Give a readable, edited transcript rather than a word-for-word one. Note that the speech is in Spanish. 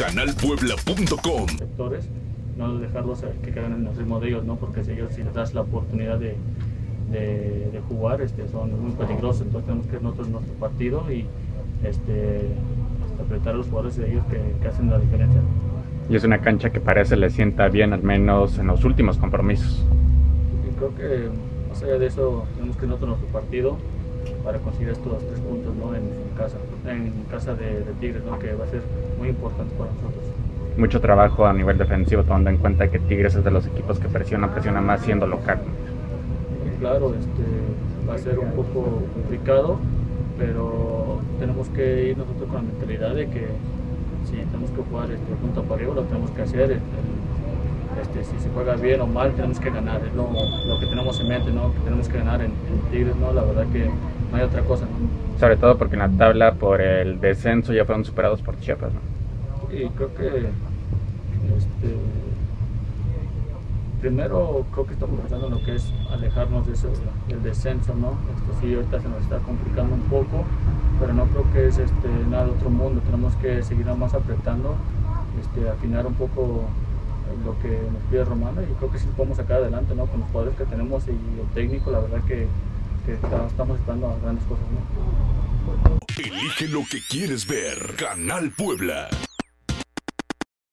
canalpuebla.com. Sectores, no dejarlos que caigan en el ritmo de ellos, ¿no? Porque si ellos, si les das la oportunidad de jugar, son muy peligrosos. Entonces tenemos que ir nosotros en nuestro partido y apretar a los jugadores de ellos que hacen la diferencia. Y es una cancha que parece le sienta bien, al menos en los últimos compromisos. Y creo que más allá de eso tenemos que ir nosotros en nuestro partido para conseguir estos 3 puntos, ¿no? en casa de Tigres, ¿no? Que va a ser muy importante para nosotros. Mucho trabajo a nivel defensivo, tomando en cuenta que Tigres es de los equipos que presiona más siendo local. Y claro, va a ser un poco complicado, pero tenemos que ir nosotros con la mentalidad de que si tenemos que jugar punto para arriba, lo tenemos que hacer. Si se juega bien o mal, tenemos que ganar, es lo que tenemos en mente, ¿no? Que tenemos que ganar en Tigres, ¿no? La verdad que no hay otra cosa, ¿no? Sobre todo porque en la tabla por el descenso ya fueron superados por Chiapas, ¿no? Y creo que primero creo que estamos pensando en lo que es alejarnos de del descenso, ¿no? Sí, ahorita se nos está complicando un poco, pero no creo que es nada de otro mundo. Tenemos que seguir más apretando, afinar un poco lo que nos pide Romano, y creo que sí podemos sacar adelante, ¿no? Con los jugadores que tenemos y el técnico, la verdad que estamos esperando grandes cosas, ¿no? Elige lo que quieres ver. Canal Puebla.